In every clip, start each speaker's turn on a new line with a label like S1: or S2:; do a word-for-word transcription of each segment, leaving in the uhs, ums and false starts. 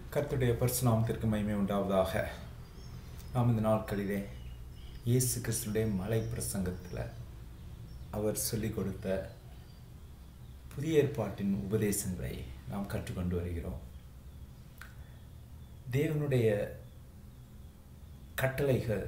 S1: கர்த்தருடைய பரிசுநாமத்திற்கு மகிமை உண்டாவதாக. நாம் இந்த நாட்களிலே இயேசு கிறிஸ்துடைய மலை பிரசங்கத்தில் அவர் சொல்லிக் கொடுத்த புதிய ஏற்பாட்டின் உபதேசங்களை நாம் கற்றுக்கொண்டு வருகிறோம். தேவனுடைய கட்டளைகள்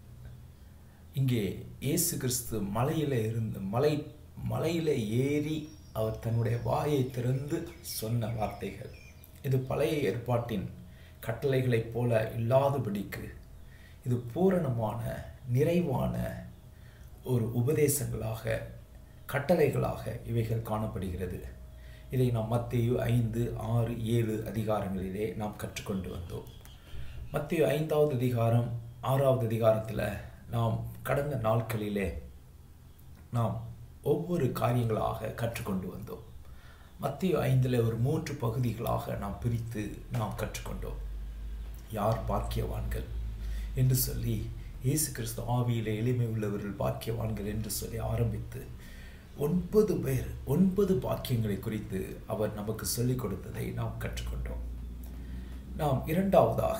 S1: இங்கே இயேசு கிறிஸ்து மலையில் இருந்து மலை மலையில் ஏறி அவர் தன்னுடைய வாயை திறந்து சொன்ன வார்த்தைகள். இது பழைய ஏற்பாட்டின் கட்டளைகளைப் போல இல்லாதபடிக்கு இது பூரணமான நிறைவான ஒரு உபதேசங்களாக கட்டளைகளாக இவைகள் காணப்படுகிறது. இதை நாம் மத்தேயு ஐந்து ஆறு ஏழு அதிகாரங்களிலே நாம் கற்றுக்கொண்டு வந்தோம். மத்தேயு ஐந்தாவது அதிகாரம் ஆறாவது அதிகாரத்தில் நாம் கடந்த நாட்களிலே நாம் ஒவ்வொரு காரியங்களாக கற்றுக்கொண்டு வந்தோம். மத்தேயு ஐந்தில் ஒரு மூன்று பகுதிகளாக நாம் பிரித்து நாம் கற்றுக்கொண்டோம். யார் பாக்கியவான்கள் என்று சொல்லி, இயேசு கிறிஸ்து ஆவியிலே எளிமை உள்ளவர்கள் பாக்கியவான்கள் என்று சொல்லி ஆரம்பித்து ஒன்பது பேர் ஒன்பது பாக்கியங்களை குறித்து அவர் நமக்கு சொல்லிக் கொடுத்ததை நாம் கற்றுக்கொண்டோம். நாம் இரண்டாவதாக,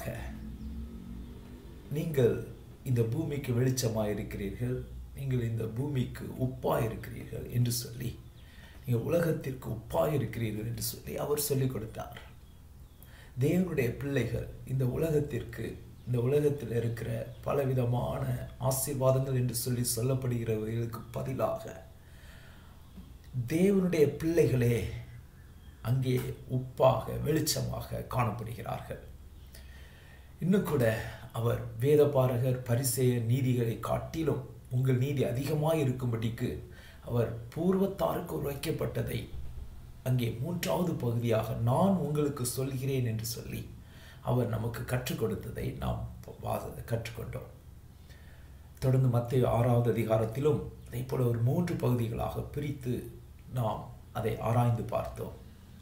S1: நீங்கள் இந்த பூமிக்கு வெளிச்சமாக இருக்கிறீர்கள், நீங்கள் இந்த பூமிக்கு உப்பாக இருக்கிறீர்கள் என்று சொல்லி, நீங்கள் உலகத்திற்கு உப்பாக இருக்கிறீர்கள் என்று சொல்லி அவர் சொல்லிக் கொடுத்தார். தேவனுடைய பிள்ளைகள் இந்த உலகத்திற்கு இந்த உலகத்தில் இருக்கிற பலவிதமான ஆசீர்வாதங்கள் என்று சொல்லி சொல்லப்படுகிறவர்களுக்கு பதிலாக தேவனுடைய பிள்ளைகளே அங்கே உப்பாக வெளிச்சமாக காணப்படுகிறார்கள். இன்னும் கூட அவர் வேதபாரகர் பரிசேயர் நீதிகளை காட்டிலும் உங்கள் நீதி அதிகமாக இருக்கும்படிக்கு அவர் பூர்வத்தாருக்கு வைக்கப்பட்டதை அங்கே மூன்றாவது பகுதியாக நான் உங்களுக்கு சொல்கிறேன் என்று சொல்லி அவர் நமக்கு கற்றுக் கொடுத்ததை நாம் கற்றுக்கொண்டோம். தொடர்ந்து மத்தேயு ஆறாவது அதிகாரத்திலும் அதே போல ஒரு மூன்று பகுதிகளாக பிரித்து நாம் அதை ஆராய்ந்து பார்த்தோம்.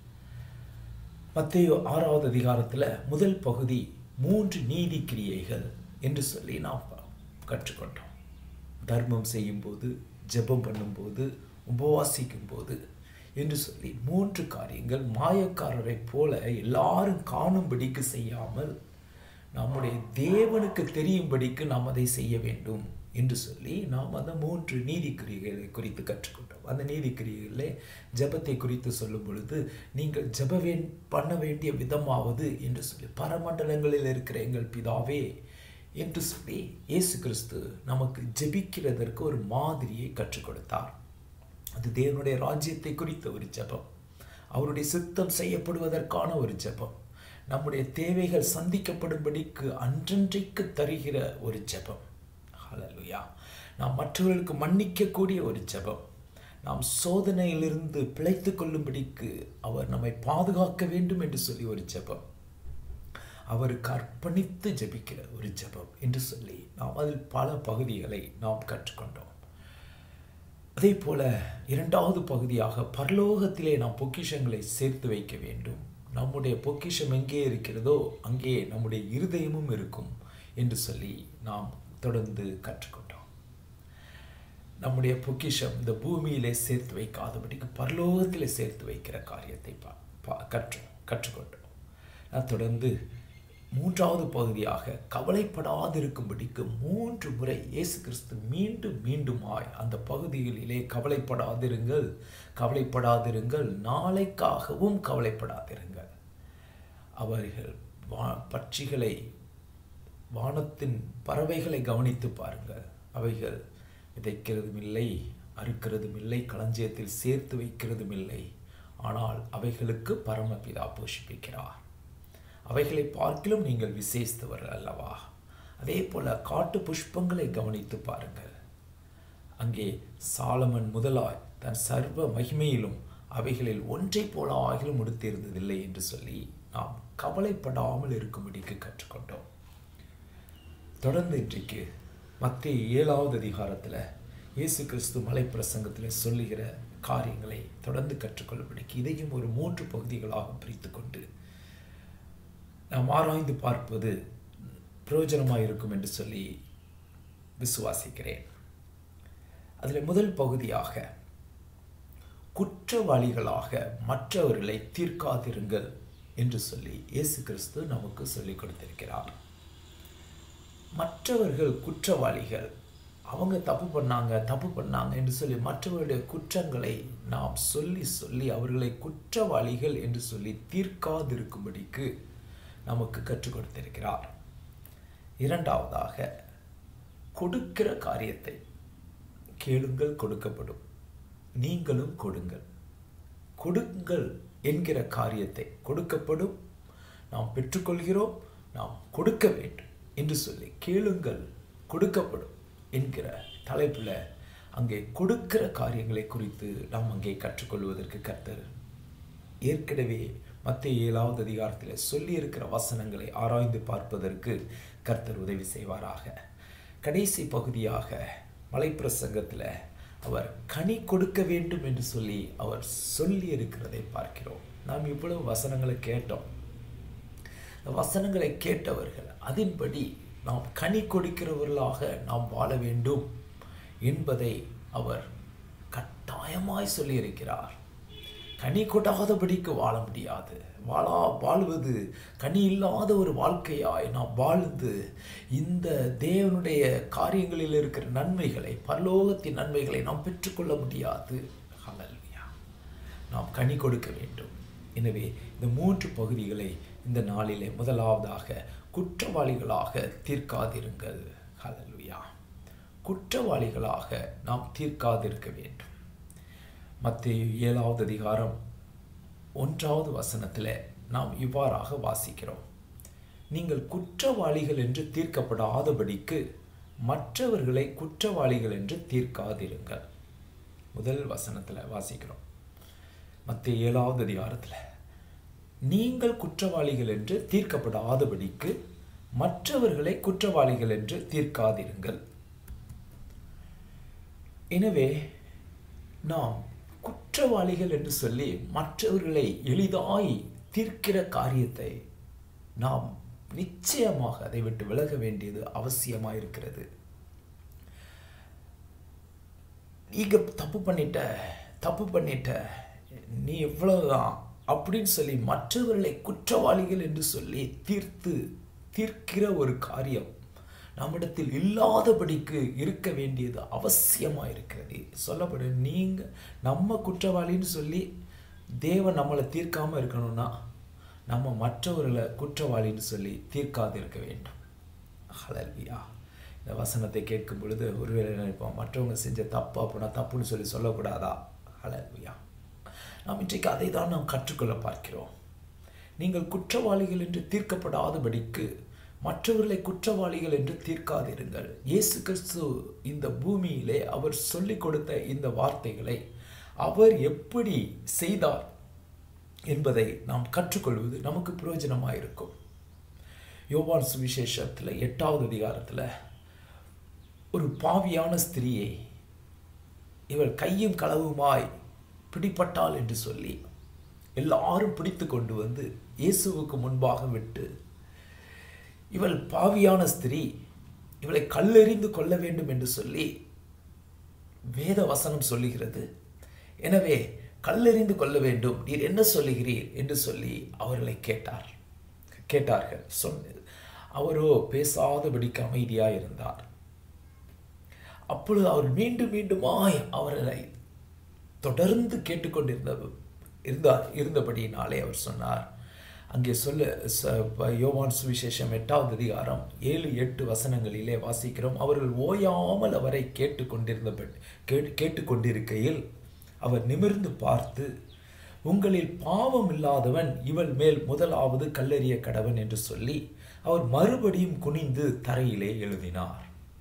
S1: மத்தேயு ஆறாவது அதிகாரத்தில் முதல் பகுதி மூன்று நீதி கிரியைகள் என்று சொல்லி நாம் கற்றுக்கொண்டோம். தர்மம் செய்யும்போது, ஜெபம் பண்ணும்போது, உபவாசிக்கும் போது என்று சொல்லி மூன்று காரியங்கள் மாயக்காரரை போல எல்லாரும் காணும்படிக்கு செய்யாமல் நம்முடைய தேவனுக்கு தெரியும்படிக்கு நாம் அதை செய்ய வேண்டும் என்று சொல்லி நாம் அந்த மூன்று நீதி கிரியைகளை குறித்து கற்றுக்கொண்டோம். அந்த நீதி கிரியைகளிலே ஜெபத்தை குறித்து சொல்லும் பொழுது, நீங்கள் ஜெப வே பண்ண வேண்டிய விதமாவது என்று சொல்லி பரமண்டலங்களில் இருக்கிற எங்கள் பிதாவே என்று சொல்லி இயேசு கிறிஸ்து நமக்கு ஜெபிக்கிறதற்கு ஒரு மாதிரியை கற்றுக் கொடுத்தார். அது தேவனுடைய ராஜ்யத்தை குறித்த ஒரு ஜெபம், அவருடைய சித்தம் செய்யப்படுவதற்கான ஒரு ஜெபம், நம்முடைய தேவைகள் சந்திக்கப்படும்படிக்கு அன்றன்றைக்கு தருகிற ஒரு ஜெபம். ஹல்லேலூயா. நாம் மற்றவர்களுக்கு மன்னிக்கக்கூடிய ஒரு ஜெபம், நாம் சோதனையிலிருந்து பிழைத்து கொள்ளும்படிக்கு அவர் நம்மை பாதுகாக்க வேண்டும் என்று சொல்லி ஒரு ஜெபம், அவருக்கு அர்ப்பணித்து ஜெபிக்கிற ஒரு ஜெபம் என்று சொல்லி நாம் அதில் பல பகுதிகளை நாம் கற்றுக்கொண்டோம். அதே போல இரண்டாவது பகுதியாக பரலோகத்திலே நாம் பொக்கிஷங்களை சேர்த்து வைக்க வேண்டும். நம்முடைய பொக்கிஷம் எங்கே இருக்கிறதோ அங்கே நம்முடைய இருதயமும் இருக்கும் என்று சொல்லி நாம் தொடர்ந்து கற்றுக்கொண்டோம். நம்முடைய பொக்கிஷம் இந்த பூமியிலே சேர்த்து வைக்காதபடிக்கு பரலோகத்திலே சேர்த்து வைக்கிற காரியத்தை கற்று கற்றுக்கொண்டோம். நான் தொடர்ந்து மூன்றாவது பகுதியாக கவலைப்படாதிருக்கும்படிக்கு மூன்று முறை இயேசு கிறிஸ்து மீண்டும் மீண்டுமாய் அந்த பகுதிகளிலே கவலைப்படாதிருங்கள், கவலைப்படாதிருங்கள், நாளைக்காகவும் கவலைப்படாதிருங்கள். அவர்கள் வா பட்சிகளை வானத்தின் பறவைகளை கவனித்து பாருங்கள், அவைகள் விதைக்கிறதும் இல்லை, அறுக்கிறதும் இல்லை, களஞ்சியத்தில் சேர்த்து வைக்கிறதும் இல்லை, ஆனால் அவைகளுக்கு பரமபிதா போஷிப்பிக்கிறார். அவைகளை பார்க்கிலும் நீங்கள் விசேஷித்தவர்கள் அல்லவா? அதே போல காட்டு புஷ்பங்களை கவனித்து பாருங்கள், அங்கே சாலமன் முதலாய் தன் சர்வ மகிமையிலும் அவைகளில் ஒன்றை போல ஆகிலும் உடுத்திருந்ததில்லை என்று சொல்லி நாம் கவலைப்படாமல் இருக்கும்படிக்கு கற்றுக்கொண்டோம். தொடர்ந்து இன்றைக்கு மத்தேயு ஏழாவது அதிகாரத்தில் இயேசு கிறிஸ்து மலை பிரசங்கத்தில் சொல்லுகிற காரியங்களை தொடர்ந்து கற்றுக்கொள்ளும்படிக்கு இதையும் ஒரு மூன்று பகுதிகளாக பிரித்து கொண்டு நாம் ஆராய்ந்து பார்ப்பது பிரயோஜனமாக இருக்கும் என்று சொல்லி விசுவாசிக்கிறேன். அதில் முதல் பகுதியாக குற்றவாளிகளாக மற்றவர்களை தீர்க்காதிருங்கள் என்று சொல்லி இயேசு கிறிஸ்து நமக்கு சொல்லிக் கொடுத்திருக்கிறார். மற்றவர்கள் குற்றவாளிகள், அவங்க தப்பு பண்ணாங்க தப்பு பண்ணாங்க என்று சொல்லி மற்றவர்களுடைய குற்றங்களை நாம் சொல்லி சொல்லி அவர்களை குற்றவாளிகள் என்று சொல்லி தீர்க்காதிருக்கும்படிக்கு நமக்கு கற்றுக் கொடுத்திருக்கிறார். இரண்டாவதாக, கொடுக்கிற காரியத்தை கேளுங்கள் கொடுக்கப்படும், நீங்களும் கொடுங்கள். கொடுங்கள் என்கிற காரியத்தை கொடுக்கப்படும், நாம் பெற்றுக்கொள்கிறோம், நாம் கொடுக்க வேண்டும் என்று சொல்லி கேளுங்கள் கொடுக்கப்படும் என்கிற தலைப்பில் அங்கே கொடுக்கிற காரியங்களை குறித்து நாம் அங்கே கற்றுக்கொள்வதற்கு கர்த்தர் ஏற்கனவே மத்தேயு ஏழாவது அதிகாரத்தில் சொல்லியிருக்கிற வசனங்களை ஆராய்ந்து பார்ப்பதற்கு கர்த்தர் உதவி செய்வாராக. கடைசி பகுதியாக மலைப்பிரசங்கத்தில் அவர் கனி கொடுக்க வேண்டும் என்று சொல்லி அவர் சொல்லி இருக்கிறதை பார்க்கிறோம். நாம் இவ்வளவு வசனங்களை கேட்டோம். வசனங்களை கேட்டவர்கள் அதன்படி நாம் கனி கொடுக்கிறவர்களாக நாம் வாழ வேண்டும் என்பதை அவர் கட்டாயமாய் சொல்லியிருக்கிறார். கனி கொடாதபடிக்கு வாழ முடியாது. வாழா வாழ்வது கனி இல்லாத ஒரு வாழ்க்கையாய் நாம் வாழ்ந்து இந்த தேவனுடைய காரியங்களில் இருக்கிற நன்மைகளை, பரலோகத்தின் நன்மைகளை நாம் பெற்றுக்கொள்ள முடியாது. ஹல்லேலூயா. நாம் கனி கொடுக்க வேண்டும். எனவே இந்த மூன்று பகுதிகளை இந்த நாளிலே முதலாவதாக குற்றவாளிகளாக தீர்க்காதிருங்கள். ஹல்லேலூயா. குற்றவாளிகளாக நாம் தீர்க்காதிருக்க வேண்டும். மத்தேயு ஏழாவது அதிகாரம் ஒன்றாவது வசனத்தில் நாம் இவ்வாறாக வாசிக்கிறோம். நீங்கள் குற்றவாளிகள் என்று தீர்க்கப்படாதபடிக்கு மற்றவர்களை குற்றவாளிகள் என்று தீர்க்காதிருங்கள். முதல் வசனத்தில் வாசிக்கிறோம். மத்தேயு ஏழாவது அதிகாரத்தில் நீங்கள் குற்றவாளிகள் என்று தீர்க்கப்படாதபடிக்கு மற்றவர்களை குற்றவாளிகள் என்று தீர்க்காதிருங்கள். எனவே நாம் குற்றவாளிகள் என்று சொல்லி மற்றவர்களை எளிதாய் தீர்க்கிற காரியத்தை நாம் நிச்சயமாக அதை விட்டு விலக வேண்டியது அவசியமாக இருக்கிறது. நீங்க தப்பு பண்ணிட்ட தப்பு பண்ணிட்ட நீ எவ்வளவுதான் அப்படின்னு சொல்லி மற்றவர்களை குற்றவாளிகள் என்று சொல்லி தீர்த்து தீர்க்கிற ஒரு காரியம் நம்மிடத்தில் இல்லாதபடிக்கு இருக்க வேண்டியது அவசியமாக இருக்கிறது. சொல்லப்படும், நீங்கள் நம்ம குற்றவாளின்னு சொல்லி தேவன் நம்மளை தீர்க்காமல் இருக்கணும்னா நம்ம மற்றவர்களை குற்றவாளின்னு சொல்லி தீர்க்காது இருக்க வேண்டும். ஹல்லேலூயா. இந்த வசனத்தை கேட்கும் பொழுது ஒருவேளை நினைப்போம், மற்றவங்க செஞ்ச தப்பு அப்படின்னா தப்புன்னு சொல்லி சொல்லக்கூடாதா? ஹல்லேலூயா. நாம் இன்றைக்கு அதை தான் நாம் கற்றுக்கொள்ள பார்க்கிறோம். நீங்கள் குற்றவாளிகள் என்று தீர்க்கப்படாதபடிக்கு மற்றவர்களை குற்றவாளிகள் என்று தீர்க்காதிருங்கள். இயேசு கிறிஸ்து இந்த பூமியிலே அவர் சொல்லிக் கொடுத்த இந்த வார்த்தைகளை அவர் எப்படி செய்தார் என்பதை நாம் கற்றுக்கொள்வது நமக்கு பிரயோஜனமாக இருக்கும். யோவான் சுவிசேஷத்தில் எட்டாவது அதிகாரத்தில் ஒரு பாவியான ஸ்திரியை இவள் கையும் களவுமாய் பிடிப்பட்டாள் என்று சொல்லி எல்லாரும் பிடித்து கொண்டு வந்து இயேசுவுக்கு முன்பாக விட்டு, இவள் பாவியான ஸ்திரீ, இவளை கல்லெறிந்து கொள்ள வேண்டும் என்று சொல்லி வேத வசனம் சொல்லுகிறது. எனவே கல்லெறிந்து கொள்ள வேண்டும், நீர் என்ன சொல்லுகிறீர் என்று சொல்லி அவர்களை கேட்டார் கேட்டார்கள் சொன்னது. அவரோ பேசாதபடிக்கு அமைதியாக இருந்தார். அப்பொழுது அவர் மீண்டும் மீண்டுமாய் அவர்களை தொடர்ந்து கேட்டுக்கொண்டிருந்த இருந்தார் இருந்தபடியினாலே அவர் சொன்னார். அங்கே சொல்ல யோவான் சுவிசேஷம் எட்டாவது அதிகாரம் ஏழு எட்டு வசனங்களிலே வாசிக்கிறோம். அவர்கள் ஓயாமல் அவரை கேட்டுக்கொண்டிருந்தபடி கேட்டு கேட்டுக்கொண்டிருக்கையில் அவர் நிமிர்ந்து பார்த்து, உங்களில் பாவம் இல்லாதவன் இவள் மேல் முதலாவது கல்லெறிய கடவன் என்று சொல்லி அவர் மறுபடியும் குனிந்து தரையிலே எழுதினார்.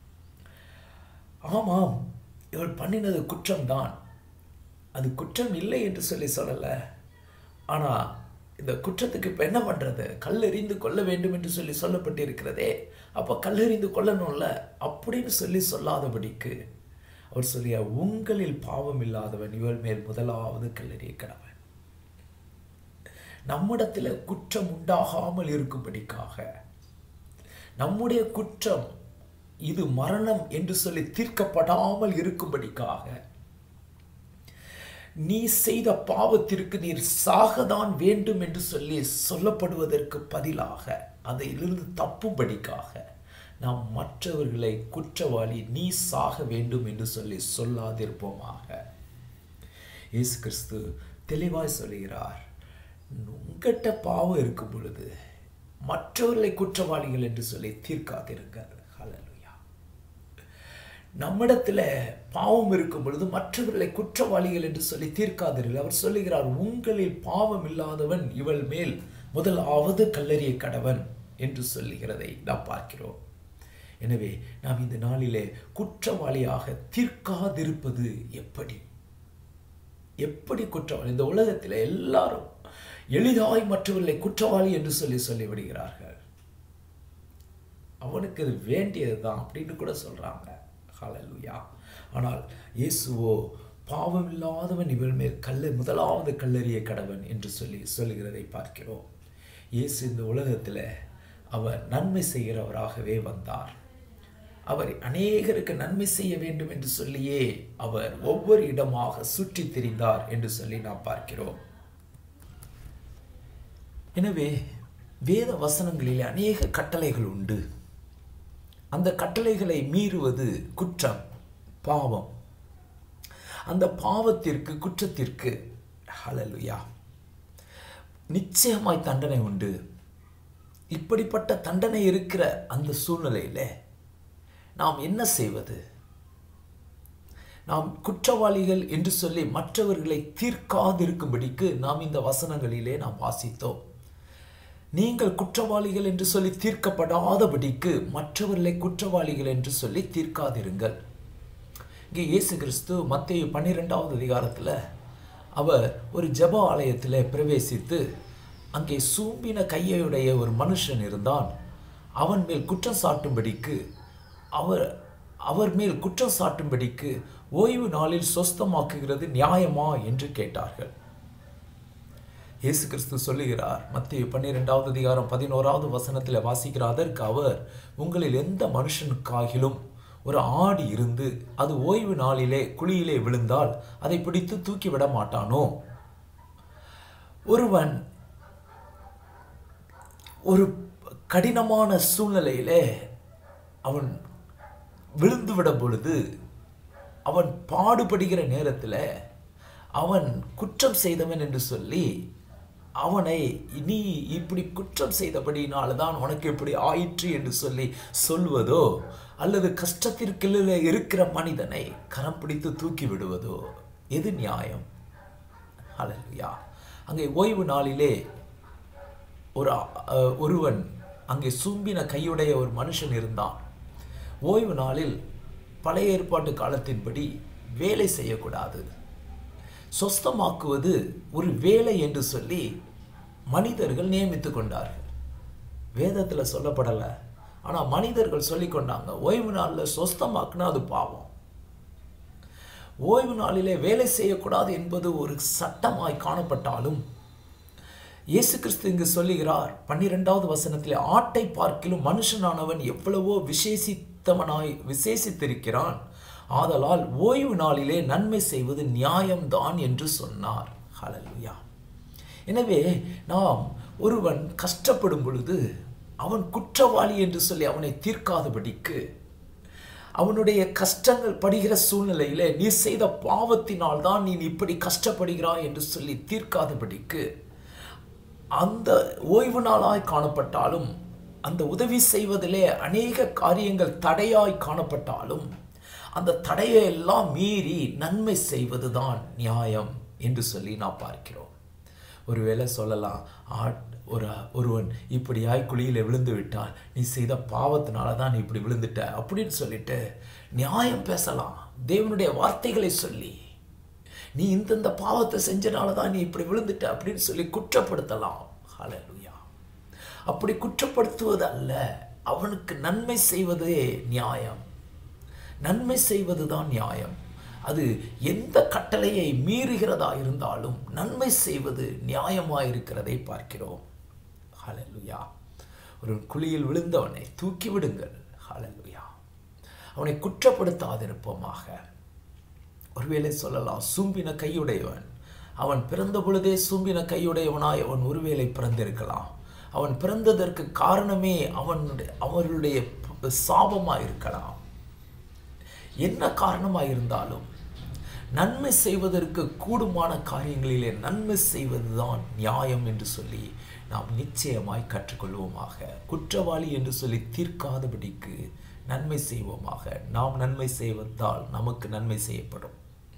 S1: ஆமாம், இவள் பண்ணினது குற்றம்தான், அது குற்றம் இல்லை என்று சொல்லி சொல்லலை. ஆனால் இந்த குற்றத்துக்கு இப்போ என்ன பண்ணுறது? கல்லெறிந்து கொள்ள வேண்டும் என்று சொல்லி சொல்லப்பட்டிருக்கிறதே, அப்போ கல்லெறிந்து கொள்ளணும்ல அப்படின்னு சொல்லி சொல்லாதபடிக்கு அவர் சொல்லிய, உங்களில் பாவம் இல்லாதவன் இவள் மேல் முதலாவது கல்லெறிய கடவன். நம்மிடத்தில் குற்றம் உண்டாகாமல் இருக்கும்படிக்காக, நம்முடைய குற்றம் இது மரணம் என்று சொல்லி தீர்க்கப்படாமல் இருக்கும்படிக்காக நீ செய்த பாவத்திற்கு நீர் சாகதான் வேண்டும் என்று சொல்லி சொல்லப்படுவதற்கு பதிலாக அதிலிருந்து தப்பும்படிக்காக நாம் மற்றவர்களை குற்றவாளி நீ சாக வேண்டும் என்று சொல்லி சொல்லாதிருப்போமாக. இயேசு கிறிஸ்து தெளிவாய் சொல்கிறார், உங்கள்கிட்ட பாவம் இருக்கும் பொழுது மற்றவர்களை குற்றவாளிகள் என்று சொல்லி தீர்க்காதிருங்கள். ஹல்லேலூயா. நம்மிடத்துல பாவம் இருக்கும் பொழுது மற்றவர்களை குற்றவாளிகள் என்று சொல்லி தீர்க்காதீர்கள். அவர் சொல்லுகிறார், உங்களில் பாவம் இல்லாதவன் இவள் மேல் முதலாவது கல்லெறிய கடவன் என்று சொல்லுகிறதை நாம் பார்க்கிறோம். எனவே நாம் இந்த நாளிலே குற்றவாளியாக தீர்க்காதிருப்பது எப்படி எப்படி குற்றவாளி? இந்த உலகத்தில் எல்லாரும் எளிதாய் மற்றவர்களை குற்றவாளி என்று சொல்லி சொல்லிவிடுகிறார்கள். அவனுக்கு அது வேண்டியதுதான் அப்படின்னு கூட சொல்றாங்க. ஹல்லேலூயா. ஆனால் இயேசுவோ பாவம் இல்லாதவன் இவள் மேல் கல்லை முதலாவது கல்லெறிய கடவன் என்று சொல்லி சொல்லுகிறதை பார்க்கிறோம். இயேசு இந்த உலகத்தில் அவர் நன்மை செய்கிறவராகவே வந்தார். அவர் அநேகருக்கு நன்மை செய்ய வேண்டும் என்று சொல்லியே அவர் ஒவ்வொரு இடமாக சுற்றி திரிந்தார் என்று சொல்லி நாம் பார்க்கிறோம். எனவே வேத வசனங்களில் அநேக கட்டளைகள் உண்டு. அந்த கட்டளைகளை மீறுவது குற்றம், பாவம். அந்த பாவத்திற்கு, குற்றத்திற்கு ஹல்லேலூயா நிச்சயமாய் தண்டனை உண்டு. இப்படிப்பட்ட தண்டனை இருக்கிற அந்த சூழ்நிலையில் நாம் என்ன செய்வது? நாம் குற்றவாளிகள் என்று சொல்லி மற்றவர்களை தீர்க்காதிருக்கும்படிக்கு நாம் இந்த வசனங்களிலே நாம் வாசித்தோம். நீங்கள் குற்றவாளிகள் என்று சொல்லி தீர்க்கப்படாதபடிக்கு மற்றவர்களை குற்றவாளிகள் என்று சொல்லி தீர்க்காதிருங்கள். இங்கே இயேசு கிறிஸ்து மத்தேயு பன்னிரெண்டாவது அதிகாரத்தில் அவர் ஒரு ஜெப ஆலயத்தில் பிரவேசித்து அங்கே சூம்பின கையுடைய ஒரு மனுஷன் இருந்தான். அவன் மேல் குற்றம் சாட்டும்படிக்கு அவர் அவர் மேல் குற்றம் சாட்டும்படிக்கு ஓய்வு நாளில் சொஸ்தமாக்குகிறது நியாயமா என்று கேட்டார்கள். இயேசு கிறிஸ்து சொல்லுகிறார், மத்தேயு பன்னிரெண்டாவது அதிகாரம் பதினோராவது வசனத்தில் வாசிக்கிற, அதற்கு அவர், உங்களில் எந்த மனுஷனுக்காகிலும் ஒரு ஆடு இருந்து அது ஓய்வு நாளிலே குழியிலே விழுந்தால் அதை பிடித்து தூக்கிவிட மாட்டானோ? ஒருவன் ஒரு கடினமான சூழ்நிலையிலே அவன் விழுந்துவிடும் பொழுது, அவன் பாடுபடுகிற நேரத்தில் அவன் குற்றம் செய்தவன் என்று சொல்லி அவனை, நீ இப்படி குற்றம் செய்தபடினால்தான் உனக்கு இப்படி ஆயிற்று என்று சொல்லி சொல்வதோ, அல்லது கஷ்டத்திற்குள்ள இருக்கிற மனிதனை கரம் பிடித்து தூக்கி விடுவதோ எது நியாயம்? ஹல்லேலூயா. அங்கே ஓய்வு நாளிலே ஒரு ஒருவன் அங்கே சூம்பின கையுடைய ஒரு மனுஷன் இருந்தான். ஓய்வு நாளில் பழைய ஏற்பாட்டு காலத்தின்படி வேலை செய்யக்கூடாது. சொஸ்தமாக்குவது ஒரு வேலை என்று சொல்லி மனிதர்கள் நியமித்து கொண்டார்கள். வேதத்தில் சொல்லப்படலை, ஆனால் மனிதர்கள் சொல்லி கொண்டாங்க, ஓய்வு நாளில் சொஸ்தமாக்குனா அது பாவம். ஓய்வு நாளிலே வேலை செய்யக்கூடாது என்பது ஒரு சட்டமாய் காணப்பட்டாலும் இயேசு கிறிஸ்து இங்கு சொல்லுகிறார் பன்னிரெண்டாவது வசனத்திலே, ஆட்டை பார்க்கிலும் மனுஷனானவன் எவ்வளவோ விசேஷித்தவனாய் விசேஷித்திருக்கிறான், ஆதலால் ஓய்வு நாளிலே நன்மை செய்வது நியாயம்தான் என்று சொன்னார். ஹல்லேலூயா. எனவே நாம் ஒருவன் கஷ்டப்படும் பொழுது அவன் குற்றவாளி என்று சொல்லி அவனை தீர்க்காதபடிக்கு, அவனுடைய கஷ்டங்கள் படுகிற சூழ்நிலையிலே நீ செய்த பாவத்தினால் தான் நீ இப்படி கஷ்டப்படுகிறாய் என்று சொல்லி தீர்க்காதபடிக்கு, அந்த ஓய்வு நாளாய் காணப்பட்டாலும் அந்த உதவி செய்வதிலே அநேக காரியங்கள் தடையாய் காணப்பட்டாலும் அந்த தடையை எல்லாம் மீறி நன்மை செய்வதுதான் நியாயம் என்று சொல்லி நான் பார்க்கிறோம். ஒருவேளை சொல்லலாம், ஒரு ஒருவன் இப்படியாய் குழியில் விழுந்து விட்டால் நீ செய்த பாவத்தினால தான் நீ இப்படி விழுந்துட்ட அப்படின்னு சொல்லிட்டு நியாயம் பேசலாம். தேவனுடைய வார்த்தைகளை சொல்லி, நீ இந்தந்த பாவத்தை செஞ்சனால தான் நீ இப்படி விழுந்துட்ட அப்படின்னு சொல்லி குற்றப்படுத்தலாம். ஹல்லேலூயா. அப்படி குற்றப்படுத்துவது அல்ல, அவனுக்கு நன்மை செய்வதே நியாயம். நன்மை செய்வதுதான் நியாயம். அது எந்த கட்டளையை மீறுகிறதா இருந்தாலும் நன்மை செய்வது நியாயமாயிருக்கிறதை பார்க்கிறோம். ஹல்லேலூயா. ஒரு குழியில் விழுந்தவனை தூக்கி விடுங்கள். ஹல்லேலூயா. அவனை குற்றப்படுத்தாதிருப்போமாக. ஒருவேளை சொல்லலாம், சூம்பின கையுடையவன். அவன் பிறந்த பொழுதே சூம்பின கையுடையவனாய் அவன் ஒருவேளை பிறந்திருக்கலாம். அவன் பிறந்ததற்கு காரணமே அவனுடைய அவர்களுடைய சாபமாக இருக்கலாம். என்ன காரணமாக இருந்தாலும் நன்மை செய்வதற்கு கூடுமான காரியங்களிலே நன்மை செய்வதுதான் நியாயம் என்று சொல்லி நாம் நிச்சயமாய் கற்றுக்கொள்வோமாக. குற்றவாளி என்று சொல்லி தீர்க்காதபடிக்கு நன்மை செய்வோமாக. நாம் நன்மை செய்வதால் நமக்கு நன்மை செய்யப்படும்.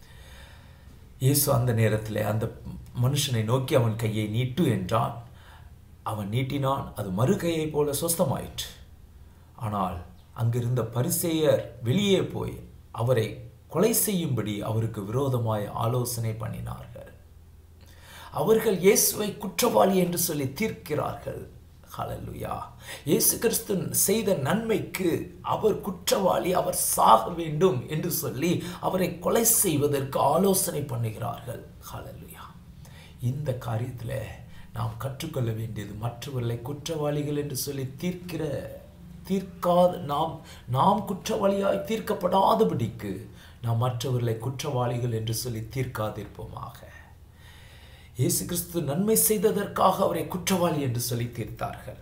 S1: இயேசு அந்த நேரத்தில் அந்த மனுஷனை நோக்கி அவன் கையை நீட்டு என்றான். அவன் நீட்டினான். அது மறுகையை போல சொஸ்தமாயிற்று. ஆனால் அங்கிருந்த பரிசேயர் வெளியே போய் அவரை கொலை செய்யும்படி அவருக்கு விரோதமாய் ஆலோசனை பண்ணினார்கள். அவர்கள் இயேசுவை குற்றவாளி என்று சொல்லி தீர்க்கிறார்கள். ஹல்லேலூயா. இயேசு கிறிஸ்து செய்த நன்மைக்கு அவர் குற்றவாளி, அவர் சாக வேண்டும் என்று சொல்லி அவரை கொலை செய்வதற்கு ஆலோசனை பண்ணுகிறார்கள். ஹல்லேலூயா. இந்த காரியத்தில் நாம் கற்றுக்கொள்ள வேண்டியது, மற்றவர்களை குற்றவாளிகள் என்று சொல்லி தீர்க்கிற தீர்க்காத நாம் நாம் குற்றவாளியாய் தீர்க்கப்படாதபடிக்கு நாம் மற்றவர்களை குற்றவாளிகள் என்று சொல்லி தீர்க்காதிருப்போமாக. இயேசு கிறிஸ்து நன்மை செய்ததற்காக அவரை குற்றவாளி என்று சொல்லி தீர்த்தார்கள்.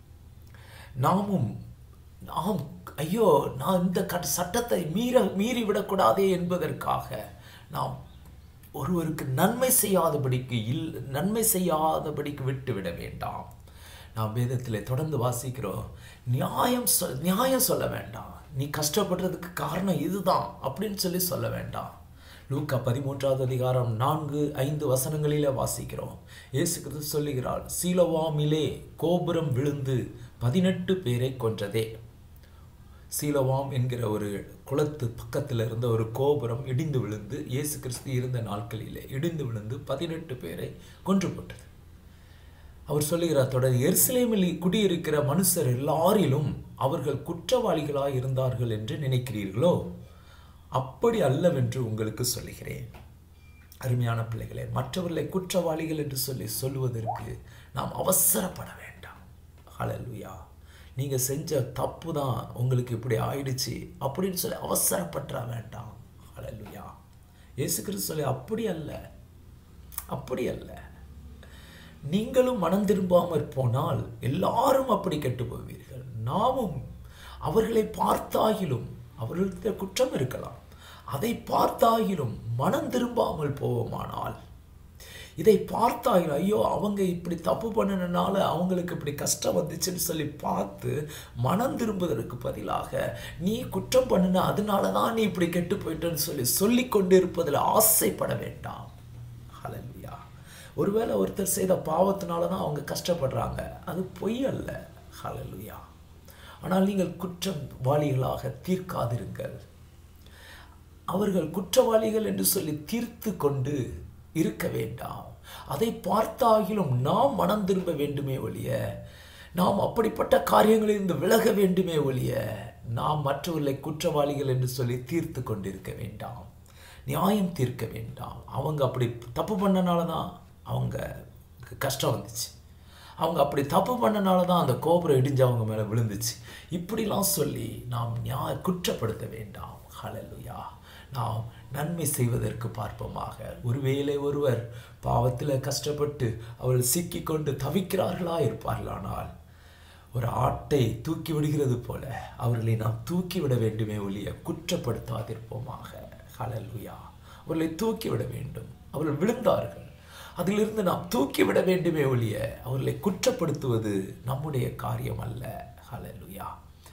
S1: நாமும் நாம் ஐயோ நான் இந்த சட்டத்தை மீற மீறிவிடக்கூடாதே என்பதற்காக நாம் ஒருவருக்கு நன்மை செய்யாதபடிக்கு இல் நன்மை செய்யாதபடிக்கு விட்டுவிட வேண்டாம். நாம் வேதத்தில் தொடர்ந்து வாசிக்கிறோம், நியாயம் சொல் நியாயம் சொல்ல வேண்டாம். நீ கஷ்டப்படுறதுக்கு காரணம் இதுதான் அப்படின்னு சொல்லி சொல்ல வேண்டாம். லூக்கா பதிமூன்றாவது அதிகாரம் நான்கு ஐந்து வசனங்களிலே வாசிக்கிறோம். இயேசு கிறிஸ்து சொல்லுகிறார், சீலோவாமிலே கோபுரம் விழுந்து பதினெட்டு பேரை கொன்றதே. சீலோவாம் என்கிற ஒரு குளத்து பக்கத்தில் இருந்த ஒரு கோபுரம் இடிந்து விழுந்து, இயேசு கிறிஸ்து இருந்த நாட்களிலே இடிந்து விழுந்து பதினெட்டு பேரை கொன்று போட்டது. அவர் சொல்லுகிறார் தொடர், எருசலேமில் குடியிருக்கிற மனுஷர் எல்லாரிலும் அவர்கள் குற்றவாளிகளாய் இருந்தார்கள் என்று நினைக்கிறீர்களோ? அப்படி அல்லவென்று உங்களுக்கு சொல்லுகிறேன். அருமையான பிள்ளைகளே, மற்றவர்களை குற்றவாளிகள் என்று சொல்லி சொல்லுவதற்கு நாம் அவசரப்பட வேண்டாம். ஹல்லேலூயா. நீங்கள் செஞ்ச தப்பு தான் உங்களுக்கு இப்படி ஆயிடுச்சு அப்படின்னு சொல்லி அவசரப்பட வேண்டாம். ஹல்லேலூயா. இயேசு கிறிஸ்து சொல்லி அப்படி அல்ல, அப்படி அல்ல. நீங்களும் மனம் திரும்பாமற் போனால் எல்லாரும் அப்படி கெட்டு போவீர்கள். நாமும் அவர்களை பார்த்தாகிலும், அவர்களுக்கு குற்றம் இருக்கலாம், அதை பார்த்தாகிலும் மனம் திரும்பாமல் போவோமானால், இதை பார்த்தாகிலும் ஐயோ அவங்க இப்படி தப்பு பண்ணினால அவங்களுக்கு இப்படி கஷ்டம் வந்துச்சுன்னு சொல்லி பார்த்து மனம் திரும்புவதற்கு பதிலாக நீ குற்றம் பண்ணின அதனால தான் நீ இப்படி கெட்டு போயிட்டேன்னு சொல்லி சொல்லி கொண்டு இருப்பதில் ஆசைப்பட வேண்டாம். ஹல்லேலூயா. ஒருவேளை ஒருத்தர் செய்த பாவத்தினால தான் அவங்க கஷ்டப்படுறாங்க, அது பொய் அல்ல. ஹல்லேலூயா. ஆனால் நீங்கள் குற்றவாளிகளாக தீர்க்காதிருங்கள். அவர்கள் குற்றவாளிகள் என்று சொல்லி தீர்த்து கொண்டு இருக்க வேண்டாம். அதை பார்த்தாகிலும் நாம் மனம் திரும்ப வேண்டுமே ஒழிய, நாம் அப்படிப்பட்ட காரியங்களிலிருந்து விலக வேண்டுமே ஒழிய, நாம் மற்றவர்களை குற்றவாளிகள் என்று சொல்லி தீர்த்து கொண்டிருக்க வேண்டாம். நியாயம் தீர்க்க வேண்டாம். அவங்க அப்படி தப்பு பண்ணனால தான் அவங்க கஷ்டம் வந்துச்சு, அவங்க அப்படி தப்பு பண்ணனால தான் அந்த கோபுரம் இடிஞ்சு அவங்க மேலே விழுந்துச்சு, இப்படிலாம் சொல்லி நாம் நியாய குற்றப்படுத்த வேண்டாம். ஹல்லேலூயா. நாம் நன்மை செய்வதற்கு பார்ப்போமாக. ஒருவேளை ஒருவர் பாவத்தில் கஷ்டப்பட்டு அவர்கள் சிக்கி கொண்டு தவிக்கிறார்களா இருப்பார்களானால், ஒரு ஆட்டை தூக்கி விடுகிறது போல அவர்களை நாம் தூக்கி விட வேண்டுமே ஒழிய குற்றப்படுத்தாதிருப்போமாக. ஹல்லேலூயா. அவர்களை தூக்கி விட வேண்டும். அவர்கள் விழுந்தார்கள், அதிலிருந்து நாம் தூக்கி விட வேண்டுமே ஒழிய அவர்களை குற்றப்படுத்துவது நம்முடைய காரியம் அல்ல. ஹல்லேலூயா.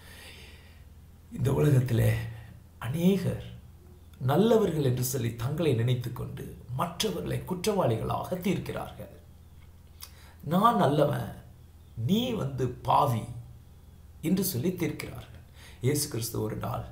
S1: இந்த உலகத்தில் அநேகர் நல்லவர்கள் என்று சொல்லி தங்களை நினைத்து கொண்டு மற்றவர்களை குற்றவாளிகளாக தீர்க்கிறார்கள். நான் நல்லவன், நீ வந்து பாவி என்று சொல்லி தீர்க்கிறார்கள். இயேசு கிறிஸ்து ஒரு நாள்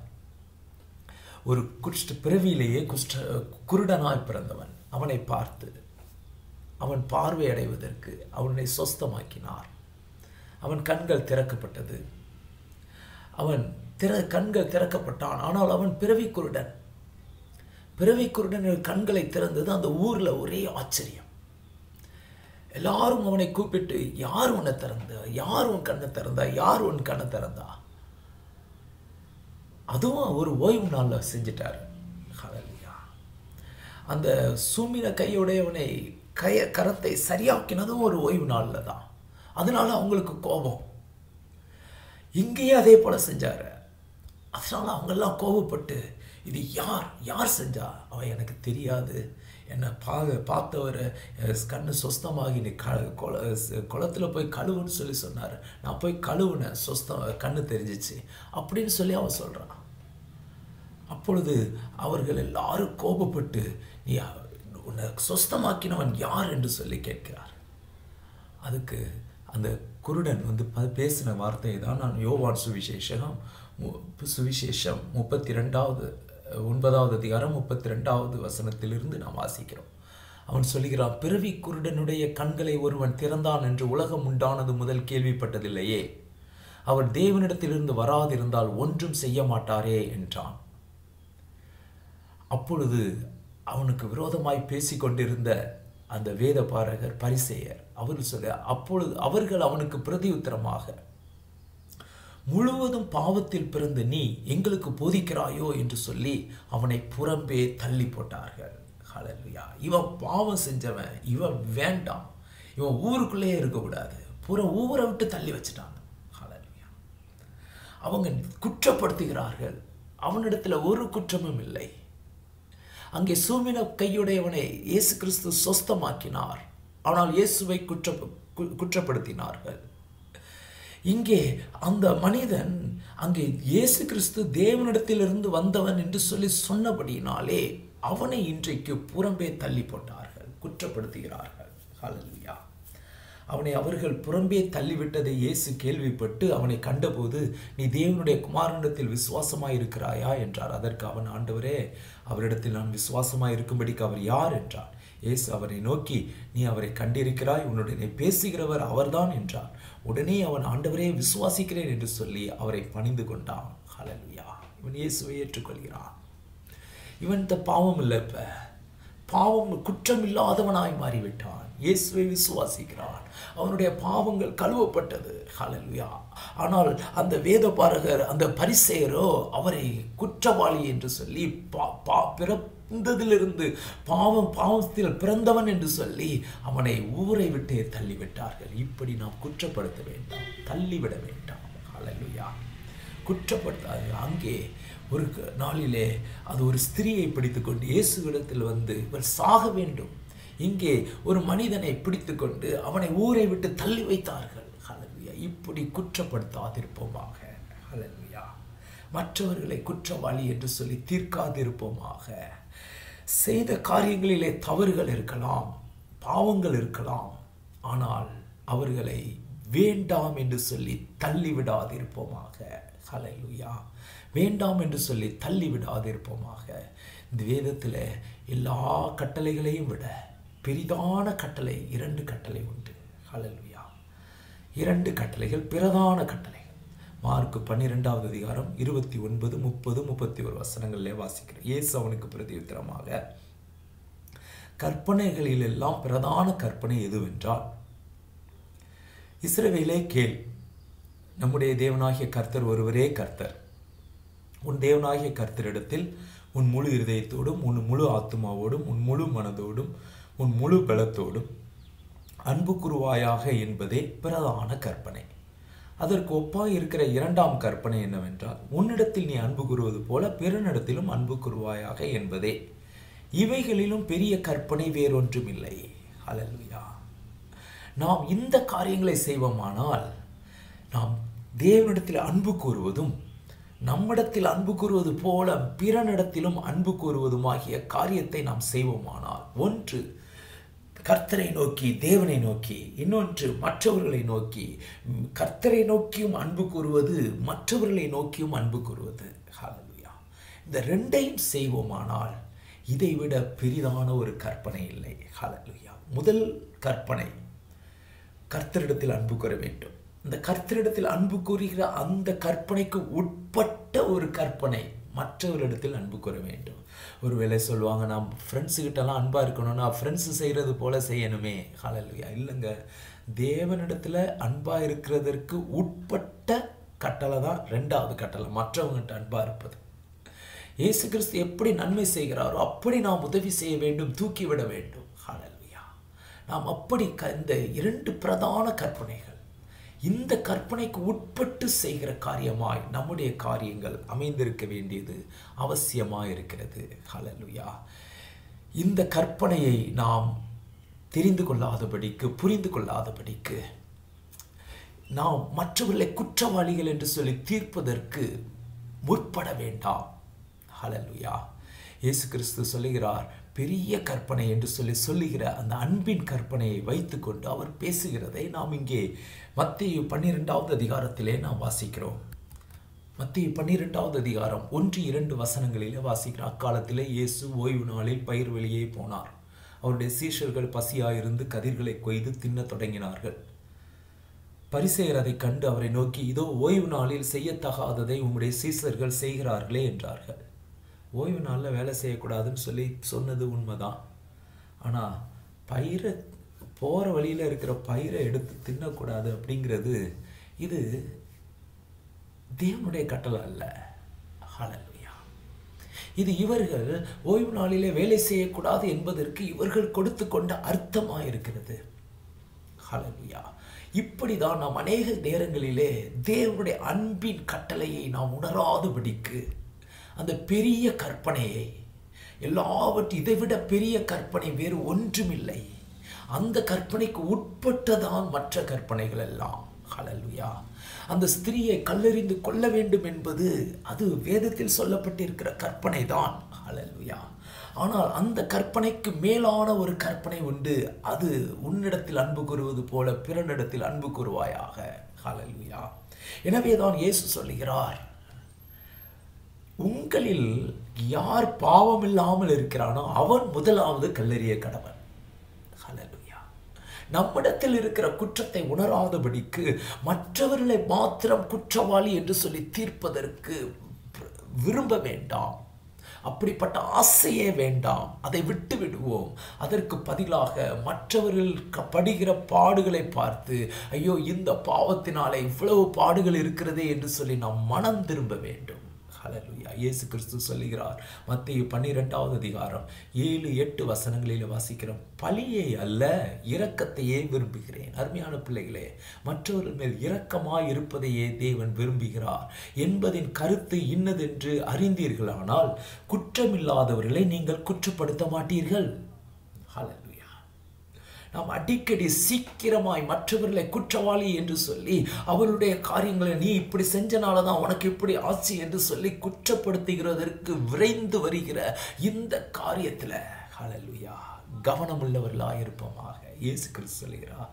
S1: ஒரு குஷ்ட பிறவியிலேயே குஷ்ட குருடனாய் பிறந்தவன் அவனை பார்த்து அவன் பார்வை அடைவதற்கு அவனை சொஸ்தமாக்கினார். அவன் கண்கள் திறக்கப்பட்டது. அவன் திற கண்கள் திறக்கப்பட்டான். ஆனால் அவன் பிறவி குருடன். பிறவி குருடன் கண்களை திறந்தது. அந்த ஊர்ல ஒரே ஆச்சரியம். எல்லாரும் அவனை கூப்பிட்டு, யார் உன்னை திறந்தா, யார் உன் கண்ணை திறந்தா, யார் உன் கண்ணை திறந்தா? அதுவும் ஒரு ஓய்வு நாள்ல செஞ்சிட்டாரு. ஹல்லேலூயா. அந்த சூமின கையுடையவனை கைய கரத்தை சரியாக்கினதும் ஒரு ஓய்வு நாளில் தான். அதனால அவங்களுக்கு கோபம். இங்கேயே அதே போல செஞ்சார். அதனால அவங்கெல்லாம் கோபப்பட்டு, இது யார் யார் செஞ்சா? அவன் எனக்கு தெரியாது, என்னை பா பார்த்தவர் கண்ணு சொஸ்தமாகி நீ க குள குளத்தில் போய் கழுவுன்னு சொல்லி சொன்னார். நான் போய் கழுவுனேன், சொஸ்தம் கண்ணு தெரிஞ்சிச்சு அப்படின்னு சொல்லி அவன் சொல்கிறான். அப்பொழுது அவர்கள் எல்லாரும் கோபப்பட்டு, நீ உன்னை சொஸ்தமாக்கினவன் யார் என்று சொல்லி கேட்கிறார். அதுக்கு அந்த குருடன் வந்து பேசின வார்த்தையை தான் நான் யோவான் சுவிசேஷம் சுவிசேஷம் முப்பத்தி ரெண்டாவது ஒன்பதாவது அதிகாரம் முப்பத்தி ரெண்டாவது வசனத்திலிருந்து நாம் வாசிக்கிறோம். அவன் சொல்கிறான், பிறவி குருடனுடைய கண்களை ஒருவன் திறந்தான் என்று உலகம் உண்டானது முதல் கேள்விப்பட்டதில்லையே. அவர் தேவனிடத்திலிருந்து வராதிருந்தால் ஒன்றும் செய்ய மாட்டாரே என்றான். அப்பொழுது அவனுக்கு விரோதமாய் பேசிக்கொண்டிருந்த அந்த வேத பாரகர் பரிசேயர் அவர் சொல்ல அப்பொழுது அவர்கள் அவனுக்கு பிரதியுத்தரமாக, முழுவதும் பாவத்தில் பிறந்த நீ எங்களுக்கு போதிக்கிறாயோ என்று சொல்லி அவனை புறம்பே தள்ளி போட்டார்கள். ஹல்லேலூயா. இவன் பாவம் செஞ்சவன், இவன் வேண்டாம், இவன் ஊருக்குள்ளேயே இருக்கக்கூடாது, புற ஊரை விட்டு தள்ளி வச்சுட்டாங்க. ஹல்லேலூயா. அவங்க குற்றப்படுத்துகிறார்கள். அவனிடத்துல ஒரு குற்றமும் இல்லை. அங்கே சூமின கையுடையவனை இயேசு கிறிஸ்து சொஸ்தமாக்கினார். ஆனால் இயேசுவை குற்ற குற்றப்படுத்தினார்கள். இங்கே அந்த மனிதன் அங்கே இயேசு கிறிஸ்து தேவனிடத்திலிருந்து வந்தவன் என்று சொல்லி சொன்னபடியினாலே அவனை இன்றைக்கு புறம்பே தள்ளி போட்டார்கள், குற்றப்படுத்துகிறார்கள். ஹல்லேலூயா. அவனை அவர்கள் புறம்பே தள்ளிவிட்டதை இயேசு கேள்விப்பட்டு அவனை கண்டபோது, நீ தேவனுடைய குமாரனிடத்தில் விசுவாசமாய் இருக்கிறாயா என்றார். அதற்கு அவன், ஆண்டவரே, அவரிடத்தில் நான் விசுவாசமாய் இருக்கும்படிக்கு அவர் யார் என்றார். இயேசு அவரை நோக்கி, நீ அவரை கண்டிருக்கிறாய், உன்னுடனே பேசுகிறவர் அவர்தான் என்றார். உடனே அவன், ஆண்டவரே, விசுவாசிக்கிறேன் என்று சொல்லி அவரை பணிந்து கொண்டான். ஹல்லேலூயா. இவன் இயேசுவை ஏற்றுக்கொள்கிறான். இவன் இந்த பாவம் இல்லை, இப்ப பாவம் குற்றம் இல்லாதவனாய் மாறிவிட்டான். இயேசுவை விசுவாசிக்கிறான். அவனுடைய பாவங்கள் கழுவப்பட்டது. ஹல்லேலூயா. ஆனால் அந்த வேத பாரகர், அந்த பரிசேயரோ அவரை குற்றவாளி என்று சொல்லி பிறந்ததிலிருந்து பாவம் பாவத்தில் பிறந்தவன் என்று சொல்லி அவனை ஊரை விட்டே தள்ளிவிட்டார்கள். இப்படி நாம் குற்றப்படுத்த வேண்டாம், தள்ளிவிட வேண்டாம். ஹல்லேலூயா. குற்றப்படுத்தாது. அங்கே ஒரு நாளிலே அது ஒரு ஸ்திரியை பிடித்துக்கொண்டு இயேசுவிடத்தில் வந்து இவர் சாக வேண்டும். இங்கே ஒரு மனிதனை பிடித்துக்கொண்டு அவனை ஊரை விட்டு தள்ளி வைத்தார்கள். ஹல்லேலூயா. இப்படி குற்றப்படுத்தாதிருப்போமாக. ஹல்லேலூயா. மற்றவர்களை குற்றவாளி என்று சொல்லி தீர்க்காதிருப்போமாக. செய்த காரியங்களிலே தவறுகள் இருக்கலாம், பாவங்கள் இருக்கலாம், ஆனால் அவர்களை வேண்டாம் என்று சொல்லி தள்ளிவிடாதிருப்போமாக. ஹல்லேலூயா. வேண்டாம் என்று சொல்லி தள்ளிவிடாதிருப்போமாக. இந்த வேதத்தில் எல்லா கட்டளைகளையும் விட பெரிதான கட்டளை இரண்டு கட்டளை உண்டு. ஹல்லேலூயா. இரண்டு கட்டளைகள், பிரதான கட்டளை. மார்க்கு பன்னிரெண்டாவது அதிகாரம் இருபத்தி ஒன்பது முப்பது முப்பத்தி ஒரு வசனங்களிலே வாசிக்கிறேன். இயேசு அவனுக்கு பிரதியுத்தரமாக, கற்பனைகளில் எல்லாம் பிரதான கற்பனை எதுவென்றால், இஸ்ரவேலே கேள், நம்முடைய தேவனாகிய கர்த்தர் ஒருவரே கர்த்தர். உன் தேவனாகிய கர்த்தரிடத்தில் உன் முழு இருதயத்தோடும், உன் முழு ஆத்துமாவோடும், உன் முழு மனதோடும், உன் முழு பலத்தோடும் அன்பு கூறுவாயாக என்பதே பிரதான கற்பனை. அதற்கு ஒப்பாய் இருக்கிற இரண்டாம் கற்பனை என்னவென்றால், உன்னிடத்தில் நீ அன்பு கூறுவது போல பிறனிடத்திலும் அன்பு கூறுவாயாக என்பதே. இவைகளிலும் பெரிய கற்பனை வேறொன்றும் இல்லை. ஹல்லேலூயா. நாம் இந்த காரியங்களை செய்வோமானால், நாம் தேவனிடத்தில் அன்பு கூறுவதும் நம்மிடத்தில் அன்பு கூறுவது போல பிறனிடத்திலும் அன்பு கூறுவதுமாகிய காரியத்தை நாம் செய்வோமானால், ஒன்று கர்த்தரை நோக்கி தேவனை நோக்கி, இன்னொன்று மற்றவர்களை நோக்கி. கர்த்தரை நோக்கியும் அன்பு கூறுவது, மற்றவர்களை நோக்கியும் அன்பு கூறுவது. ஹல்லேலூயா. இந்த ரெண்டையும் செய்வோமானால் இதைவிட பெரிதான ஒரு கற்பனை இல்லை. ஹல்லேலூயா. முதல் கற்பனை, கர்த்தரிடத்தில் அன்பு கூற வேண்டும். இந்த கர்த்தரிடத்தில் அன்பு கூறுகிற அந்த கற்பனைக்கு உட்பட்ட ஒரு கற்பனை, மற்றவரிடத்தில் அன்பு கூற வேண்டும். ஒருவேளை சொல்லுவாங்க, நாம் ஃப்ரெண்ட்ஸுக்கிட்டலாம் அன்பாக இருக்கணும்னா ஃப்ரெண்ட்ஸு செய்கிறது போல செய்யணுமே. ஹல்லேலூயா. இல்லைங்க, தேவனிடத்தில் அன்பாக இருக்கிறதற்கு உட்பட்ட கட்டளை தான் ரெண்டாவது கட்டளை, மற்றவங்ககிட்ட அன்பாக இருப்பது. இயேசு கிறிஸ்து எப்படி நன்மை செய்கிறாரோ அப்படி நாம் உதவி செய்ய வேண்டும், தூக்கிவிட வேண்டும். ஹல்லேலூயா. நாம் அப்படி இந்த இரண்டு பிரதான கற்பனைகள், இந்த கற்பனைக்கு உட்பட்டு செய்கிற காரியமாய் நம்முடைய காரியங்கள் அமைந்திருக்க வேண்டியது அவசியமாக இருக்கிறது. ஹல்லேலூயா. இந்த கற்பனையை நாம் தெரிந்து கொள்ளாதபடிக்கு, புரிந்து கொள்ளாதபடிக்கு நாம் மற்றவர்களை குற்றவாளிகள் என்று சொல்லி தீர்ப்பதற்கு முற்பட வேண்டாம். ஹல்லேலூயா. இயேசு கிறிஸ்து சொல்லுகிறார், பெரிய கற்பனை என்று சொல்லி சொல்லுகிற அந்த அன்பின் கற்பனையை வைத்துக்கொண்டு அவர் பேசுகிறதை நாம் இங்கே மத்தேயு பன்னிரெண்டாவது அதிகாரத்திலே நாம் வாசிக்கிறோம். மத்தேயு பன்னிரெண்டாவது அதிகாரம் ஒன்று இரண்டு வசனங்களிலே வாசிக்கிறோம். அக்காலத்திலே இயேசு ஓய்வு நாளில் பயிர் வெளியே போனார். அவருடைய சீஷர்கள் பசியாயிருந்து கதிர்களை கொய்து தின்ன தொடங்கினார்கள். பரிசேயர் அதை கண்டு அவரை நோக்கி, இதோ ஓய்வு நாளில் செய்யத்தகாததை உம்முடைய சீஷர்கள் செய்கிறார்களே என்றார்கள். ஓய்வு நாளில் வேலை செய்யக்கூடாதுன்னு சொல்லி சொன்னது உண்மைதான். ஆனால் பயிரை போகிற வழியில் இருக்கிற பயிரை எடுத்து தின்னக்கூடாது அப்படிங்கிறது இது தேவனுடைய கட்டளை அல்ல. ஹல்லேலூயா. இது இவர்கள் ஓய்வு நாளிலே வேலை செய்யக்கூடாது என்பதற்கு இவர்கள் கொடுத்து கொண்ட அர்த்தமாக இருக்கிறது. ஹல்லேலூயா. இப்படிதான் நாம் அநேக நேரங்களிலே தேவனுடைய அன்பின் கட்டளையை நாம் உணராதபடிக்கு அந்த பெரிய கற்பனையை, எல்லாவற்றும் இதைவிட பெரிய கற்பனை வேறு ஒன்றுமில்லை, அந்த கற்பனைக்கு உட்பட்டதான் மற்ற கற்பனைகள் எல்லாம். ஹல்லேலூயா. அந்த ஸ்திரீயை கல்லெறிந்து கொள்ள வேண்டும் என்பது அது வேதத்தில் சொல்லப்பட்டிருக்கிற கற்பனை தான். ஹல்லேலூயா. ஆனால் அந்த கற்பனைக்கு மேலான ஒரு கற்பனை உண்டு. அது உன்னிடத்தில் அன்பு கூறுவது போல பிறனிடத்தில் அன்பு கூறுவாயாக. ஹல்லேலூயா. எனவேதான் இயேசு சொல்லுகிறார், உங்களில் யார் பாவம் இல்லாமல் இருக்கிறானோ அவன் முதலாவது கல்லெறிய கடவன். ஹல்லேலூயா. நம்மிடத்தில் இருக்கிற குற்றத்தை உணராதபடிக்கு மற்றவர்களை மாத்திரம் குற்றவாளி என்று சொல்லி தீர்ப்பதற்கு விரும்ப வேண்டாம். அப்படிப்பட்ட ஆசையே வேண்டாம். அதை விட்டு விடுவோம். அதற்கு பதிலாக மற்றவர்கள் படுகிற பாடுகளை பார்த்து, ஐயோ இந்த பாவத்தினாலே இவ்வளவு பாடுகள் இருக்கிறதே என்று சொல்லி நாம் மனம் திரும்ப வேண்டும். ஹல்லேலூயா. இயேசு கிறிஸ்து சொல்லுகிறார், மத்தேயு பன்னிரெண்டாவது அதிகாரம் ஏழு எட்டு வசனங்களில் வாசிக்கிறோம், பழியை அல்ல இரக்கத்தையே விரும்புகிறேன். அருமையான பிள்ளைகளே, மற்றவர்கள் மேல் இரக்கமாய் இருப்பதையே தேவன் விரும்புகிறார் என்பதின் கருத்து இன்னதென்று அறிந்தீர்களானால் குற்றமில்லாதவர்களை நீங்கள் குற்றப்படுத்த மாட்டீர்கள். ஹல்லேலூயா. நாம் அடிக்கடி சீக்கிரமாய் மற்றவர்களை குற்றவாளி என்று சொல்லி அவருடைய காரியங்களை நீ இப்படி செஞ்சனால தான் உனக்கு இப்படி ஆச்சு என்று சொல்லி குற்றப்படுத்துகிறதற்கு விரைந்து வருகிற இந்த காரியத்தில் ஹல்லேலூயா கவனமுள்ளவர்களாக இருப்போமாக. இயேசு கிறிஸ்து சொல்கிறார்,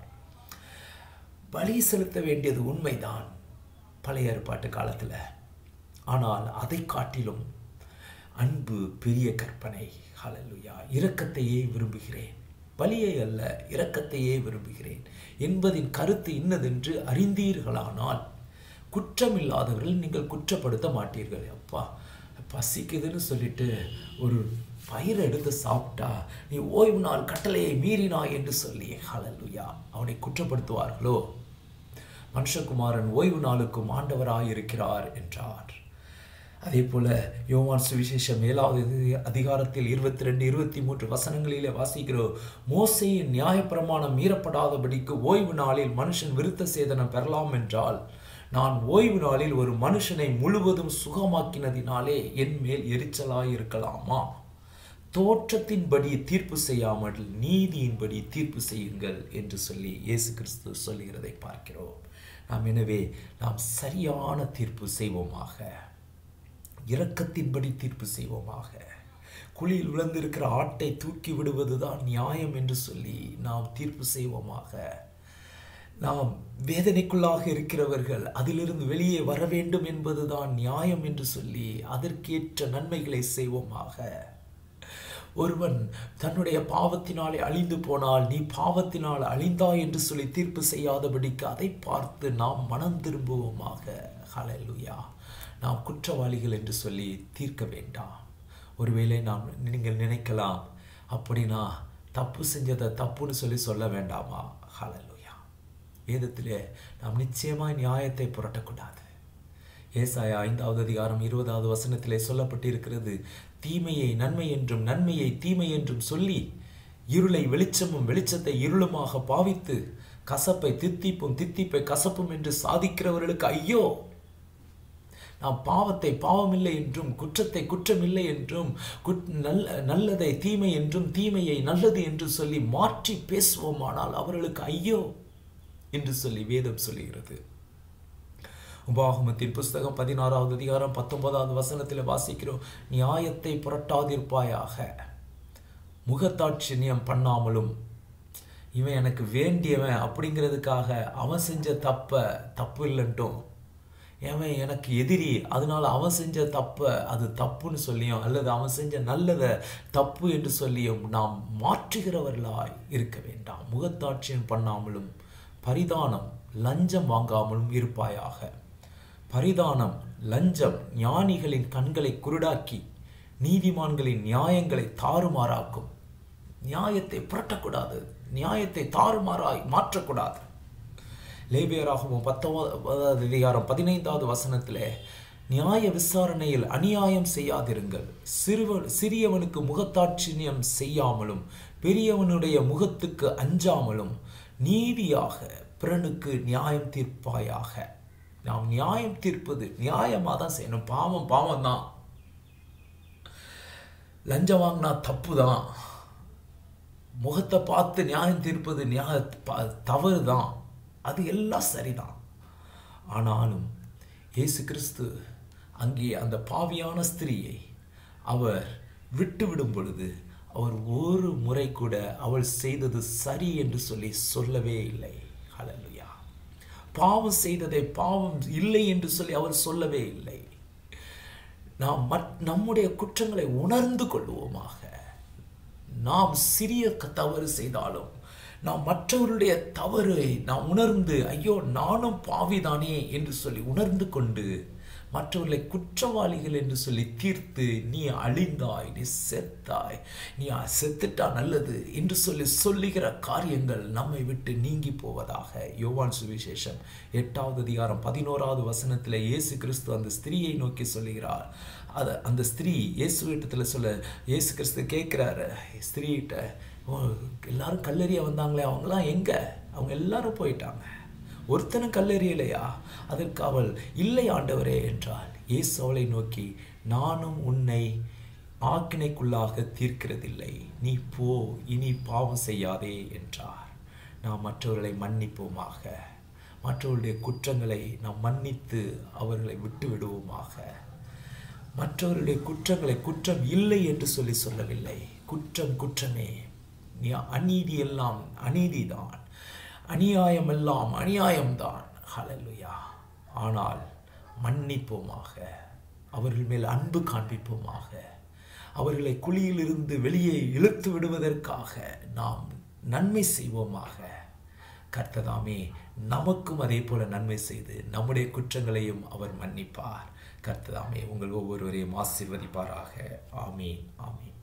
S1: பலி செலுத்த வேண்டியது உண்மைதான் பழைய ஏற்பாட்டு காலத்தில். ஆனால் அதை காட்டிலும் அன்பு பெரிய கற்பனை. ஹல்லேலூயா. இரக்கத்தையே விரும்புகிறேன், பலியை அல்ல இரக்கத்தையே விரும்புகிறேன் என்பதின் கருத்து இன்னதென்று அறிந்தீர்களானால் குற்றமில்லாதவர்கள் நீங்கள் குற்றப்படுத்த மாட்டீர்கள். அப்பா பசிக்குதுன்னு சொல்லிட்டு ஒரு பயிரை எடுத்து சாப்பிட்டா நீ ஓய்வு நாள் கட்டளையை மீறினாய் என்று சொல்லி ஹல்லேலூயா அவனை குற்றப்படுத்துவார்களோ? மனுஷகுமாரன் ஓய்வு நாளுக்கும் ஆண்டவராய் இருக்கிறார் என்றார். அதே போல யோவான் சுவிசேஷம் ஏழாவது அதிகாரத்தில் இருபத்தி ரெண்டு இருபத்தி மூன்று வசனங்களிலே வாசிக்கிறோம், மோசேயின் நியாயப்பிரமாணம் மீறப்படாதபடிக்கு ஓய்வு நாளில் மனுஷன் விருத்த சேதனம் பெறலாம் என்றால் நான் ஓய்வு நாளில் ஒரு மனுஷனை முழுவதும் சுகமாக்கினதினாலே என் மேல் எரிச்சலாய் இருக்கலாமா? தோற்றத்தின்படி தீர்ப்பு செய்யாமல் நீதியின்படி தீர்ப்பு செய்யுங்கள் என்று சொல்லி இயேசு கிறிஸ்து சொல்லுகிறதை பார்க்கிறோம். நாம் எனவே நாம் சரியான தீர்ப்பு செய்வோமாக, இரக்கத்தின்படி தீர்ப்பு செய்வோமாக. குழியில் விழுந்திருக்கிற ஆட்டை தூக்கி விடுவதுதான் நியாயம் என்று சொல்லி நாம் தீர்ப்பு செய்வோமாக. நாம் வேதனைக்குள்ளாக இருக்கிறவர்கள் அதிலிருந்து வெளியே வர வேண்டும் என்பதுதான் நியாயம் என்று சொல்லி அதற்கேற்ற நன்மைகளை செய்வோமாக. ஒருவன் தன்னுடைய பாவத்தினாலே அழிந்து போனால் நீ பாவத்தினால் அழிந்தாய் என்று சொல்லி தீர்ப்பு செய்யாதபடிக்கு அதை பார்த்து நாம் மனம் திரும்புவோமாக. ஹல்லேலூயா. நாம் குற்றவாளிகள் என்று சொல்லி தீர்க்க வேண்டாம். ஒருவேளை நாம் நீங்கள் நினைக்கலாம், அப்படின்னா தப்பு செஞ்சதை தப்புன்னு சொல்லி சொல்ல வேண்டாமா? ஹல்லேலூயா. வேதத்திலே நாம் நிச்சயமாய் நியாயத்தை புரட்டக்கூடாது. ஏசாயா ஐந்தாவது அதிகாரம் இருபதாவது வசனத்திலே சொல்லப்பட்டிருக்கிறது, தீமையை நன்மை என்றும் நன்மையை தீமை என்றும் சொல்லி இருளை வெளிச்சமும் வெளிச்சத்தை இருளுமாக பாவித்து கசப்பை தித்திப்பும் தித்திப்பை கசப்பும் என்று சாதிக்கிறவர்களுக்கு ஐயோ. நாம் பாவத்தை பாவமில்லை என்றும் குற்றத்தை குற்றமில்லை என்றும் நல்லதை தீமை என்றும் தீமையை நல்லது என்று சொல்லி மாற்றி பேசுவோமானால் அவர்களுக்கு ஐயோ என்று சொல்லி வேதம் சொல்லுகிறது. உபாகமத்தின் புஸ்தகம் பதினாறாவது அதிகாரம் பத்தொன்பதாவது வசனத்தில் வாசிக்கிறோம், நியாயத்தை புரட்டாதிருப்பாயாக, முகத்தாட்சியம் பண்ணாமலும். இவன் எனக்கு வேண்டியவன் அப்படிங்கிறதுக்காக அவன் செஞ்ச தப்ப தப்பு இல்லைன்ட்டும், அவன் எனக்கு எதிரி அதனால அவன் செஞ்ச தப்ப அது தப்புன்னு சொல்லியும் அல்லது அவன் செஞ்ச நல்லதை தப்பு என்று சொல்லியும் நாம் மாற்றுகிறவர்களாய் இருக்க வேண்டாம். முகத்தாட்சியம் பண்ணாமலும் பரிதானம் லஞ்சம் வாங்காமலும் இருப்பாயாக. பரிதானம் லஞ்சம் ஞானிகளின் கண்களை குருடாக்கி நீதிமான்களின் நியாயங்களை தாறுமாறாக்கும். நியாயத்தை புரட்டக்கூடாது, நியாயத்தை தாறுமாறாய் மாற்றக்கூடாது. லேவியராகவும் பத்தொன்பதாவது அதிகாரம் பதினைந்தாவது வசனத்திலே, நியாய விசாரணையில் அநியாயம் செய்யாதிருங்கள், சிறுவ சிறியவனுக்கு முகத்தாட்சியம் செய்யாமலும் பெரியவனுடைய முகத்துக்கு அஞ்சாமலும் நீதியாக பிறனுக்கு நியாயம் தீர்ப்பாயாக. நாம் நியாயம் தீர்ப்பது நியாயமாக தான் செய்யணும். பாவம் பாவம் தான், லஞ்சம் வாங்கினா தப்பு தான், முகத்தை பார்த்து நியாயம் தீர்ப்பது நியாய தவறு தான், அது எல்லாம் சரிதான். ஆனாலும் இயேசு கிறிஸ்து அங்கே அந்த பாவியான ஸ்திரீயை அவர் விட்டு விடும் பொழுது அவர் ஒரு முறை கூட அவள் செய்தது சரி என்று சொல்லி சொல்லவே இல்லை. ஹல்லேலூயா. பாவம் செய்ததை பாவம் இல்லை என்று சொல்லி அவர் சொல்லவே இல்லை. நாம் நம்முடைய குற்றங்களை உணர்ந்து கொள்வோமாக. நாம் சிறிய தவறு செய்தாலும் நாம் மற்றவருடைய தவறை நாம் உணர்ந்து ஐயோ நானும் பாவிதானே என்று சொல்லி உணர்ந்து கொண்டு மற்றவர்களை குற்றவாளிகள் என்று சொல்லி தீர்த்து நீ அழிந்தாய், நீ செத்தாய், நீ செத்துட்டா நல்லது என்று சொல்லி சொல்லுகிற காரியங்கள் நம்மை விட்டு நீங்கி போவதாக. யோவான் சுவிசேஷம் எட்டாவது அதிகாரம் பதினோராவது வசனத்தில் இயேசு கிறிஸ்து அந்த ஸ்திரீயை நோக்கி சொல்லுகிறார். அதை அந்த ஸ்திரீ இயேசு இடத்துல சொல்ல இயேசு கிறிஸ்து கேட்குறாரு ஸ்திரீகிட்ட, எல்லாரும் கல்லெறிய வந்தாங்களே அவங்களாம் எங்க? அவங்க எல்லாரும் போயிட்டாங்க, ஒருத்தனும் கல்லெறியலையா? அதற்கு அவள் இல்லை ஆண்டவரே என்றாள். இயேசு அவளை நோக்கி, நானும் உன்னை ஆக்கினைக்குள்ளாக தீர்க்கிறதில்லை, நீ போ, இனி பாவம் செய்யாதே என்றார். நாம் மற்றவர்களை மன்னிப்போமாக, மற்றவர்களுடைய குற்றங்களை நாம் மன்னித்து அவர்களை விட்டு விடுவோமாக. மற்றவருடைய குற்றங்களை குற்றம் இல்லை என்று சொல்லி சொல்லவில்லை. குற்றம் குற்றமே, அநீதி எல்லாம் அநீதிதான், அநியாயம் எல்லாம் அநியாயம்தான். ஹல்லேலூயா. ஆனால் மன்னிப்போமாக, அவர்கள் மேல் அன்பு காண்பிப்போமாக, அவர்களை குழியிலிருந்து வெளியே இழுத்து விடுவதற்காக நாம் நன்மை செய்வோமாக. கர்த்ததாமே நமக்கும் அதே போல நன்மை செய்து நம்முடைய குற்றங்களையும் அவர் மன்னிப்பார். கர்த்ததாமே உங்கள் ஒவ்வொருவரையும் ஆசீர்வதிப்பாராக. ஆமீன், ஆமீன்.